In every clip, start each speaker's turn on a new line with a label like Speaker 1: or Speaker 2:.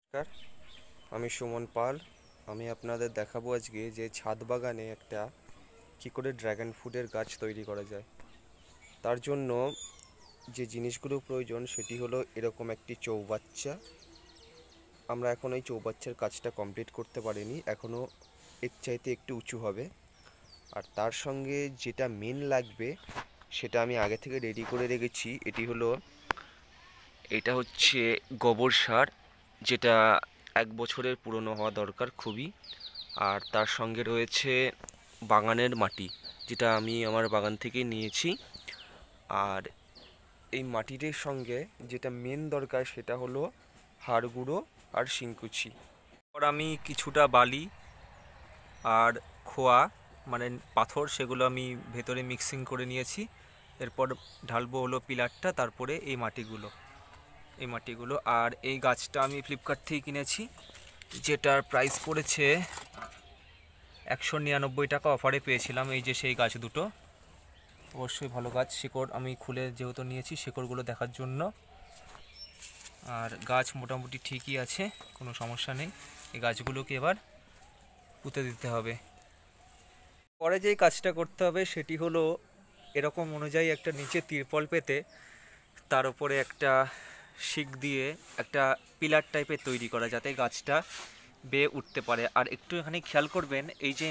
Speaker 1: নমস্কার, আমি সুমন পাল। আমি আপনাদের দেখাবো আজকে যে ছাদ বাগানে একটা কী করে ড্রাগন ফ্রুটের গাছ তৈরি করা যায়। তার জন্য যে জিনিসগুলো প্রয়োজন সেটি হলো এরকম একটি চৌবাচ্চা। আমরা এখন এই চৌবাচ্চার কাজটা কমপ্লিট করতে পারিনি, এখনও এর চাইতে একটু উঁচু হবে। আর তার সঙ্গে যেটা মেন লাগবে সেটা আমি আগে থেকে রেডি করে রেখেছি। এটা হচ্ছে গোবর সার, যেটা 1 বছরের পুরনো হওয়া দরকার খুবই। আর তার সঙ্গে রয়েছে বাগানের মাটি, যেটা আমি আমার বাগান থেকে নিয়েছি। আর এই মাটিটির সঙ্গে যেটা মেন দরকার সেটা হলো হাড় গুঁড়ো আর শিংকুচি। আর আমি কিছুটা বালি আর খোয়া মানে পাথর, সেগুলো আমি ভেতরে মিক্সিং করে নিয়েছি। এরপর ঢালবো হলো পিলারটা, তারপরে এই মাটিগুলো। আর এই গাছটা আমি ফ্লিপকার্ট থেকে কিনেছি, যেটার প্রাইস পড়েছে 199 টাকা। অফারে পেয়েছিলাম। এই যে সেই গাছ দুটো, অবশ্যই ভালো গাছ। শিকড় আমি খুলে যেহেতু নিয়েছি শিকড়গুলো দেখার জন্য। আর গাছ মোটামুটি ঠিকই আছে, কোনো সমস্যা নেই। এই গাছগুলোকে এবার পুঁতে দিতে হবে। পরে যেই কাজটা করতে হবে সেটি হলো এরকম অনুযায়ী একটা নিচে তিরপল পেতে তার উপরে একটা শিক দিয়ে একটা পিলার টাইপের তৈরি করা, যাতে গাছটা বেয়ে উঠতে পারে। আর একটু এখানে খেয়াল করবেন,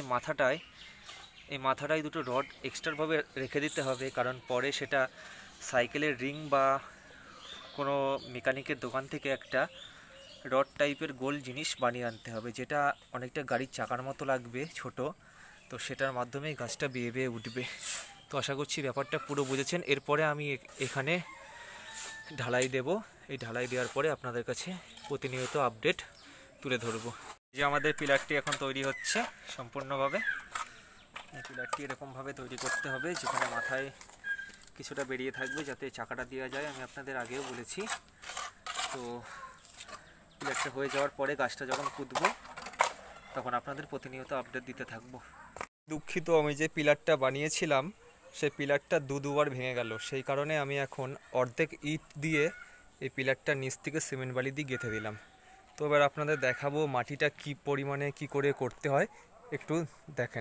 Speaker 1: এই মাথাটায় দুটো রড এক্সট্রাভাবে রেখে দিতে হবে, কারণ পরে সেটা সাইকেলের রিং বা কোনো মেকানিকের দোকান থেকে একটা রড টাইপের গোল জিনিস বানিয়ে আনতে হবে, যেটা অনেকটা গাড়ির চাকার মতো লাগবে ছোট। তো সেটার মাধ্যমেই গাছটা বেয়ে বেয়ে উঠবে। তো আশা করছি ব্যাপারটা পুরো বুঝেছেন। এরপরে আমি এখানে ঢালাই দেব। এই ঢালাই দেওয়ার পরে আপনাদের কাছে প্রতিনিয়ত আপডেট তুলে ধরবো। যে আমাদের পিলারটি এখন তৈরি হচ্ছে সম্পূর্ণভাবে। এই পিলারটি এরকমভাবে তৈরি করতে হবে, যেখানে মাথায় কিছুটা বেরিয়ে থাকবে যাতে চাকাটা দেওয়া যায়। আমি আপনাদের আগেও বলেছি। তো পিলারটা হয়ে যাওয়ার পরে গাছটা যখন পুঁতবো তখন আপনাদের প্রতিনিয়ত আপডেট দিতে থাকবো। দুঃখিত, আমি যে পিলারটা বানিয়েছিলাম সেই পিলারটা দুবার ভেঙে গেল। সেই কারণে আমি এখন অর্ধেক ইট দিয়ে এই পিলারটা নিচ থেকে সিমেন্ট বালি দিয়ে গেঁথে দিলাম। তো এবার আপনাদের দেখাবো মাটিটা কি পরিমাণে কি করে করতে হয়, একটু দেখেন।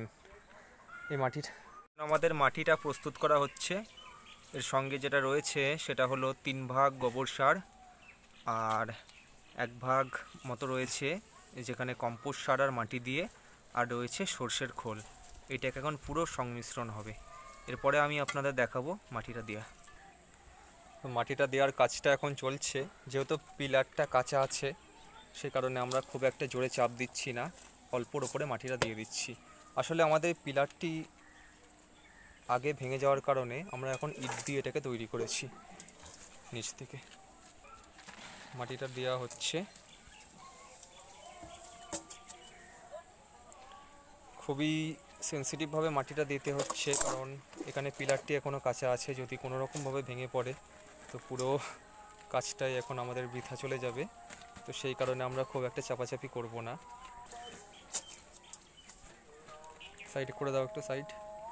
Speaker 1: আমাদের মাটিটা প্রস্তুত করা হচ্ছে। এর সঙ্গে যেটা রয়েছে সেটা হলো 3 ভাগ গোবর সার, আর 1 ভাগ মতো রয়েছে যেখানে কম্পোস্ট সার আর মাটি দিয়ে, আর রয়েছে সর্ষের খোল। এটাকে এখন পুরো সংমিশ্রণ হবে। এরপরে আমি আপনাদের দেখাবো মাটিটা দেওয়া। তো মাটিটা দেওয়ার কাজটা এখন চলছে। যেহেতু পিলারটা কাঁচা আছে সে কারণে আমরা খুব একটা জোরে চাপ দিচ্ছি না, অল্পর ওপরে মাটিটা দিয়ে দিচ্ছি। আসলে আমাদের পিলারটি আগে ভেঙে যাওয়ার কারণে আমরা এখন ইট দিয়ে এটাকে তৈরি করেছি। নিচ থেকে মাটিটা দেওয়া হচ্ছে। খুবই সেন্সিটিভভাবে মাটিটা দিতে হচ্ছে, কারণ এখানে পিলারটি এখনও কাঁচা আছে। যদি কোনো রকমভাবে ভেঙে পড়ে তো পুরো কাজটাই এখন আমাদের বৃথা চলে যাবে। তো সেই কারণে আমরা খুব একটা চাপাচাপি করব না। সাইড করে দাও, একটু সাইড।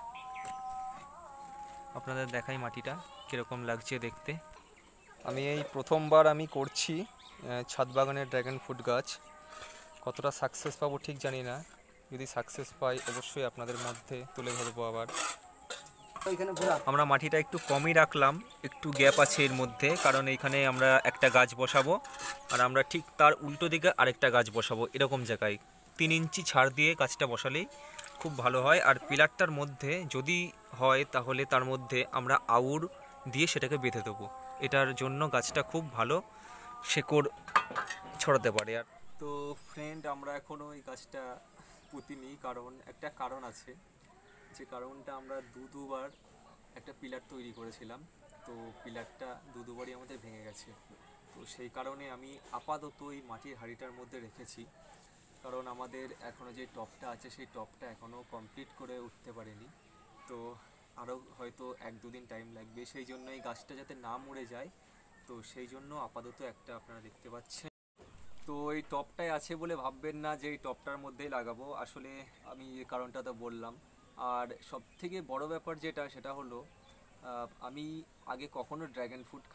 Speaker 1: আপনাদের দেখাই মাটিটা কীরকম লাগছে দেখতে। আমি এই প্রথমবার আমি করছি ছাদ বাগানের ড্রাগন ফ্রুট গাছ। কতটা সাকসেস পাবো ঠিক জানি না। যদি সাকসেস পাই অবশ্যই আপনাদের মধ্যে তুলে ধরবো আবার। আমরা মাটিটা একটু কমই রাখলাম, একটু গ্যাপ আছে এর মধ্যে, কারণ এইখানে আমরা একটা গাছ বসাবো আর আমরা ঠিক তার উল্টো দিকে আরেকটা গাছ বসাবো। এরকম জায়গায় 3 ইঞ্চি ছাড় দিয়ে গাছটা বসালেই খুব ভালো হয়। আর পিলারটার মধ্যে যদি হয় তাহলে তার মধ্যে আমরা আউর দিয়ে সেটাকে বেঁধে দেবো। এটার জন্য গাছটা খুব ভালো শেকড় ছড়াতে পারে। আর তো ফ্রেন্ড, আমরা এখনও এই গাছটা পুঁতিনি, কারণ একটা কারণ আছে। যে কারণটা আমরা দুবার একটা পিলার তৈরি করেছিলাম, তো পিলারটা দুবারই আমাদের ভেঙে গেছে। তো সেই কারণে আমি আপাতত এই মাটির হাঁড়িটার মধ্যে রেখেছি, কারণ আমাদের এখনও যে টপটা আছে সেই টপটা এখনও কমপ্লিট করে উঠতে পারেনি। তো আরও হয়তো 1-2 দিন টাইম লাগবে। সেই জন্য এই গাছটা যাতে না মরে যায়, তো সেই জন্য আপাতত একটা আপনারা দেখতে পাচ্ছেন। তো এই টপটাই আছে বলে ভাববেন না যে এই টপটার মধ্যেই লাগাবো। আসলে আমি এই কারণটা তো বললাম। আর সবথেকে বড় ব্যাপার যেটা, সেটা হলো আমি আগে কখনো ড্র্যাগন ফ্রুট খাইনি।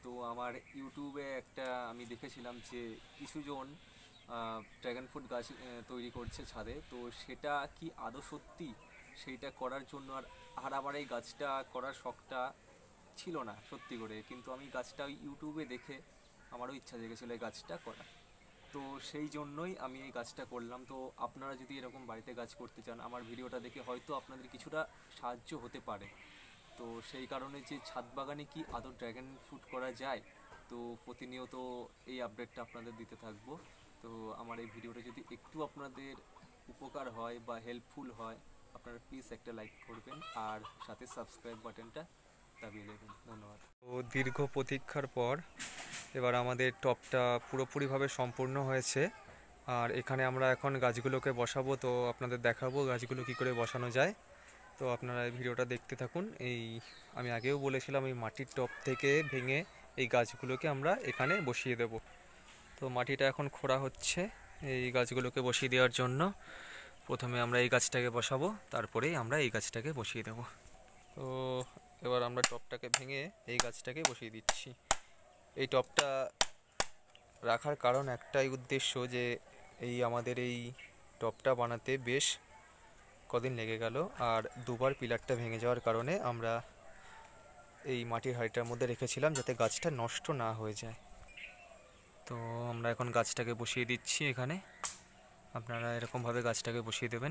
Speaker 1: তো আমার ইউটিউবে একটা আমি দেখেছিলাম যে কিছুজন ড্রাগন ফ্রুট গাছ তৈরি করছে ছাদে, তো সেটা কি আদৌ সত্যি সেইটা করার জন্য আর আমার এই গাছটা করার শখটা ছিল না সত্যি করে, কিন্তু আমি গাছটা ওই ইউটিউবে দেখে আমারও ইচ্ছা জেগেছিল এই গাছটা করা। তো সেই জন্যই আমি এই গাছটা করলাম। তো আপনারা যদি এরকম বাড়িতে গাছ করতে চান, আমার ভিডিওটা দেখে হয়তো আপনাদের কিছুটা সাহায্য হতে পারে। তো সেই কারণে যে ছাদ বাগানে কি আদৌ ড্র্যাগন ফ্রুট করা যায়, তো প্রতিনিয়ত এই আপডেটটা আপনাদের দিতে থাকবো। তো আমার এই ভিডিওটা যদি একটু আপনাদের উপকার হয় বা হেল্পফুল হয়, আপনারা প্লিজ একটা লাইক করবেন আর সাথে সাবস্ক্রাইব বাটনটা দাবিয়ে দেবেন। ধন্যবাদ। তো দীর্ঘ প্রতীক্ষার পর এবার আমাদের টপটা পুরোপুরিভাবে সম্পূর্ণ হয়েছে, আর এখানে আমরা এখন গাছগুলোকে বসাবো। তো আপনাদের দেখাবো গাছগুলো কী করে বসানো যায়। তো আপনারা এই ভিডিওটা দেখতে থাকুন। এই আমি আগেও বলেছিলাম এই মাটির টপ থেকে ভেঙে এই গাছগুলোকে আমরা এখানে বসিয়ে দেব। তো মাটিটা এখন খোঁড়া হচ্ছে এই গাছগুলোকে বসিয়ে দেওয়ার জন্য। প্রথমে আমরা এই গাছটাকে বসাবো, তারপরেই আমরা এই গাছটাকে বসিয়ে দেব। তো এবার আমরা টপটাকে ভেঙে এই গাছটাকে বসিয়ে দিচ্ছি। এই টপটা রাখার কারণ একটাই উদ্দেশ্য, যে এই আমাদের এই টপটা বানাতে বেশ কদিন লেগে গেল, আর দুবার পিলারটা ভেঙে যাওয়ার কারণে আমরা এই মাটির হাঁড়িটার মধ্যে রেখেছিলাম যাতে গাছটা নষ্ট না হয়ে যায়। তো আমরা এখন গাছটাকে বসিয়ে দিচ্ছি এখানে। আপনারা এরকমভাবে গাছটাকে বসিয়ে দেবেন।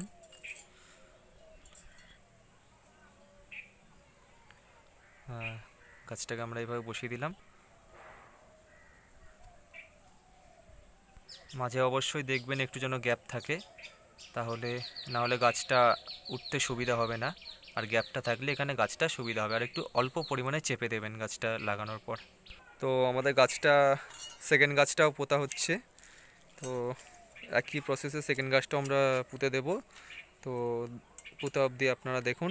Speaker 1: গাছটাকে আমরা এইভাবে বসিয়ে দিলাম। মাঝে অবশ্যই দেখবেন একটু যেন গ্যাপ থাকে, তাহলে না হলে গাছটা উঠতে সুবিধা হবে না, আর গ্যাপটা থাকলে এখানে গাছটা সুবিধা হবে। আর একটু অল্প পরিমাণে চেপে দেবেন গাছটা লাগানোর পর। তো আমাদের গাছটা সেকেন্ড গাছটাও পোতা হচ্ছে। তো একই প্রসেসে সেকেন্ড গাছটাও আমরা পুঁতে দেব। তো পুঁতে অবধি আপনারা দেখুন।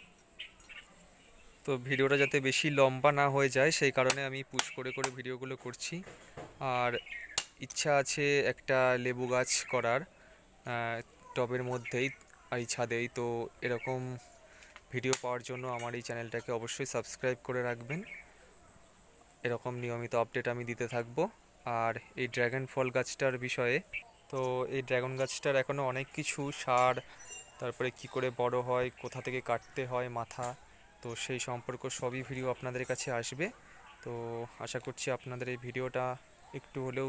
Speaker 1: তো ভিডিওটা যাতে বেশি লম্বা না হয়ে যায় সেই কারণে আমি পুশ করে করে ভিডিওগুলো করছি। আর ইচ্ছা আছে একটা লেবু গাছ করার টবের মধ্যেই, এই ছাদেই। তো এরকম ভিডিও পাওয়ার জন্য আমার এই চ্যানেলটাকে অবশ্যই সাবস্ক্রাইব করে রাখবেন। এরকম নিয়মিত আপডেট আমি দিতে থাকবো। আর এই ড্রাগন ফল গাছটার বিষয়ে, তো এই ড্রাগন গাছটার এখনও অনেক কিছু সার, তারপরে কি করে বড় হয়, কোথা থেকে কাটতে হয় মাথা, তো সেই সম্পর্ক সবই ভিডিও আপনাদের কাছে আসবে। তো আশা করছি আপনাদের এই ভিডিওটা একটু হলেও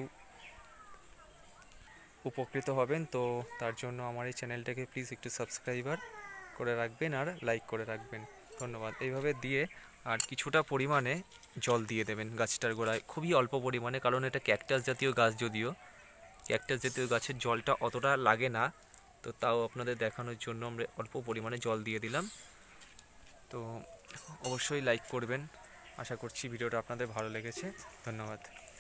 Speaker 1: উপকৃত হবেন। তো তার জন্য আমার এই চ্যানেলটাকে প্লিজ একটু সাবস্ক্রাইবার করে রাখবেন আর লাইক করে রাখবেন। ধন্যবাদ। এইভাবে দিয়ে আর কিছুটা পরিমাণে জল দিয়ে দেবেন গাছটার গোড়ায়, খুবই অল্প পরিমাণে, কারণ এটা ক্যাকটাস জাতীয় গাছ, যদিও ক্যাকটাস জাতীয় গাছের জলটা অতটা লাগে না, তো তাও আপনাদের দেখানোর জন্য আমরা অল্প পরিমাণে জল দিয়ে দিলাম। তো অবশ্যই লাইক করবেন। আশা করছি ভিডিওটা আপনাদের ভালো লেগেছে। ধন্যবাদ।